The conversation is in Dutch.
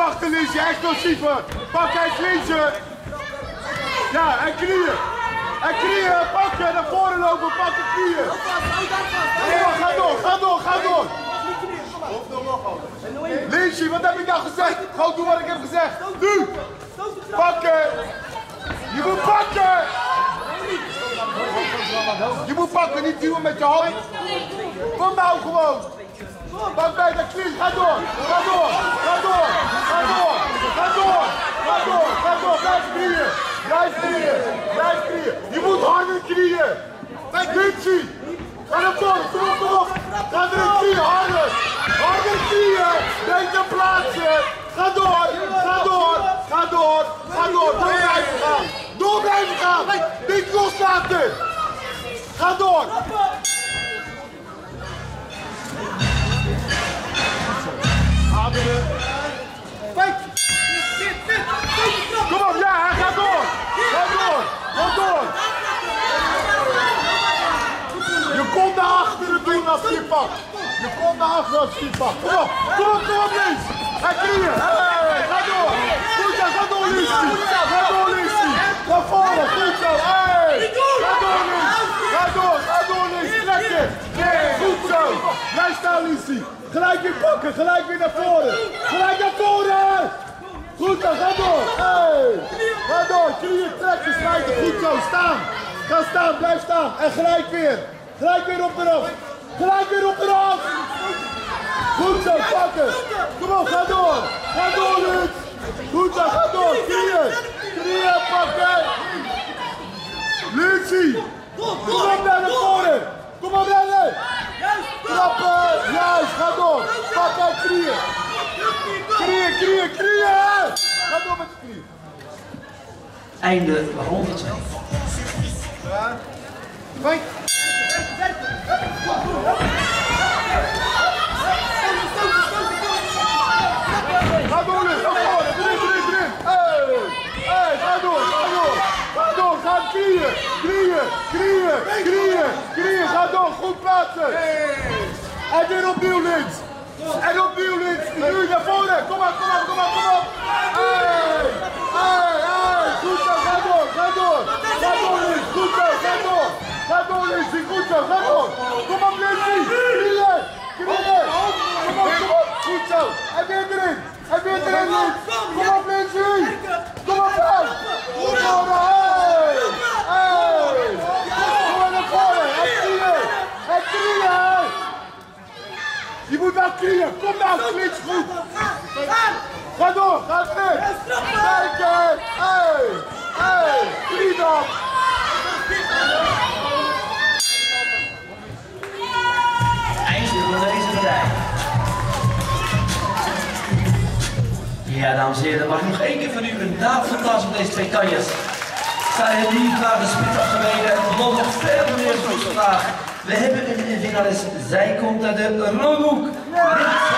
achter Liesje, explosiever. Pak hij Liesje. Ja, en knieën. En knieën, pakken, naar voren lopen, pakken knieën. Ga door, ga door, ga door. Liesje, wat heb ik nou gezegd? Gewoon doen wat ik heb gezegd. Nu. Pakken. Je moet pakken. Je moet pakken, niet duwen met je hand. Kom nou gewoon. Pak bij de knie, ga door, ga door, ga door, ga door, ga door, ga door, ga door, blijf knieën, blijf knieën, blijf knieën. Je moet harder knieën. Lindsay, ga naar voren, kom op, kom op. Ga er in knieën, harder, harder knieën. Deze plaatsen. Ga door, ga door, ga door, ga door, door blijven gaan. Door blijven gaan, niet loslaten. Ga door. Kom op, ja, ga door! Ga door! Ga door! Je komt naar achteren doen als je pakt. Je komt naar achteren als je pakt. Kom op, kom op, kom op, Lies! Ga knieën! Hey, ga door! Goed zo, ga door, Lies! Ga door, Lies! Ga voren, goed zo! Hey! Ga door, Lies! Ga door, Lies! Trekken! Goed zo! Blijf staan, Lies! Gelijk weer pakken, gelijk weer naar voren! Gelijk naar voren! Goed zo, ga door! Hey! Ga door, knieën trekken, smijten, goed zo, staan! Ga staan, blijf staan en gelijk weer! Gelijk weer op de af! Gelijk weer op de af! Goed zo, pakken! Kom op, ga door! Ga door, Luc! Goed zo, ga door, knieën! Knieën pakken! Lucie! Kom op naar voren! Kom op rennen! Trappen! Juist, ga door! Pak uit knieën! Knieën, knieën, knieën! Ga door met de knieën! Einde ronde 2. Fijn! Ga door, Luc! Ga door! Erin! Hey! Hey! Ga door! Ga door! Ga door! Ga knieën! Knieën! Knieën! Knieën! Knieën! Ga door! Goed plaatsen! En weer opnieuw links! En opnieuw links! Nu naar voren! Kom maar, kom maar, kom maar, kom op! Hey! Hey! Hey! Goed zo! Ga door! Ga door! Ga door, links! Goed zo! Ga door! Ga door, links! Goed zo! Ga door! Kom op, links! Knieën! Knieën! Kom op, kom op! Goed zo! En weer erin! En weer erin, links! Kom op, links! Kom op, uit! Goed zo! Hey! Hey! Kom maar naar voren! En knieën! En knieën! Je moet naar knieën! Kom nou, links goed! Ga door! Ga terug! Kijken! Hey! Hey! Knie dan! Einde van deze partij. Ja, dames en heren, dan mag ik nog één keer van u een naamverplaats op deze twee kanjes. Zij hebben hier klaar de spits afgemeten en er loopt nog veel meer vandaag. We hebben een finalist. Zij komt uit de Roodhoek.